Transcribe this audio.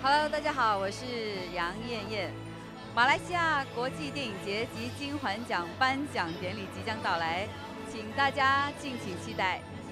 Hello，大家好，我是杨艳艳。马来西亚国际电影节及金环奖颁奖典礼即将到来，请大家敬请期待。